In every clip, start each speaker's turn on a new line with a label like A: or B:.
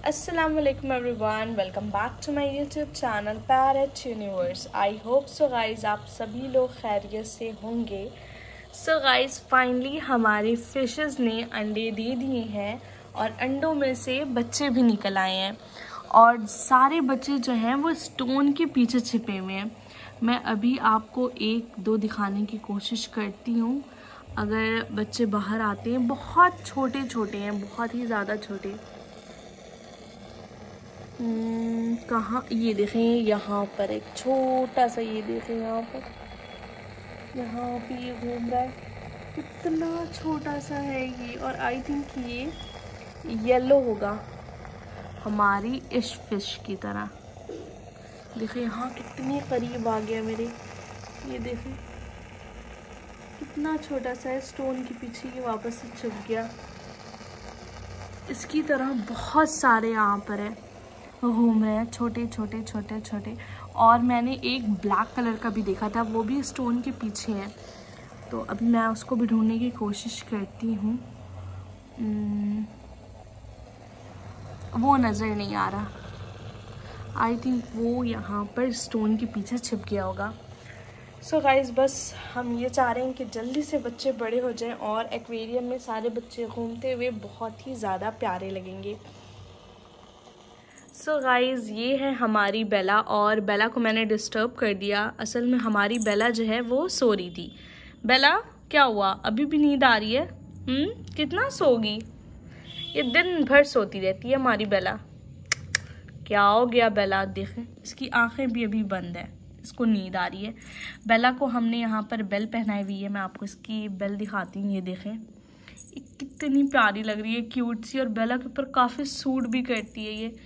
A: Assalamualaikum everyone, welcome back to my YouTube channel parrot universe. I hope so guys आप सभी लोग खैरियत से होंगे। सो गाइज फाइनली हमारे फिशेस ने अंडे दे दिए हैं और अंडों में से बच्चे भी निकल आए हैं और सारे बच्चे जो हैं वो स्टोन के पीछे छिपे हुए हैं। मैं अभी आपको एक दो दिखाने की कोशिश करती हूँ। अगर बच्चे बाहर आते हैं, बहुत छोटे छोटे हैं, बहुत ही ज़्यादा छोटे। कहाँ, ये देखें यहाँ पर एक छोटा सा, ये देखें यहाँ पे ये घूम रहा है, कितना छोटा सा है ये। और आई थिंक ये येलो होगा हमारी इश फिश की तरह। देखिए यहाँ कितने करीब आ गया मेरे, ये देखें कितना छोटा सा है, स्टोन के पीछे ये वापस से छुप गया। इसकी तरह बहुत सारे यहाँ पर है, घूम रहे हैं छोटे छोटे छोटे छोटे। और मैंने एक ब्लैक कलर का भी देखा था, वो भी स्टोन के पीछे है, तो अभी मैं उसको भी ढूंढने की कोशिश करती हूँ। वो नज़र नहीं आ रहा। आई थिंक वो यहाँ पर स्टोन के पीछे छिप गया होगा। सो गाइस बस हम ये चाह रहे हैं कि जल्दी से बच्चे बड़े हो जाएं और एक्वेरियम में सारे बच्चे घूमते हुए बहुत ही ज़्यादा प्यारे लगेंगे। सो गाइज़ ये है हमारी बेला, और बेला को मैंने डिस्टर्ब कर दिया। असल में हमारी बेला जो है वो सो रही थी। बेला क्या हुआ, अभी भी नींद आ रही है? कितना सोगी? ये दिन भर सोती रहती है हमारी बेला। क्या हो गया बेला? देखें इसकी आंखें भी अभी बंद है, इसको नींद आ रही है। बेला को हमने यहाँ पर बेल पहनाई हुई है, मैं आपको इसकी बेल दिखाती हूँ। ये देखें ये कितनी प्यारी लग रही है, क्यूट सी, और बेला के ऊपर काफ़ी सूट भी करती है ये।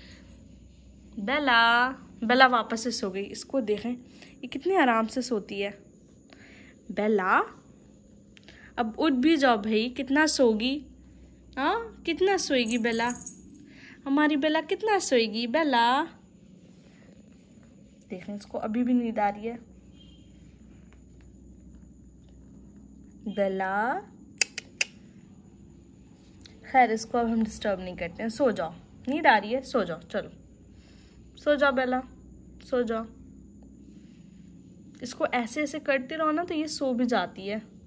A: बेला वापस से सो गई। इसको देखें ये कितनी आराम से सोती है। बेला अब उठ भी जाओ भाई, कितना सोगी? हाँ कितना सोएगी बेला? हमारी बेला कितना सोएगी? बेला देखें इसको अभी भी नींद आ रही है। बेला खैर इसको अब हम डिस्टर्ब नहीं करते हैं, सो जाओ, नींद आ रही है, सो जाओ, चलो सो जाओ बेला, सो जाओ। इसको ऐसे ऐसे करते रहो ना तो ये सो भी जाती है।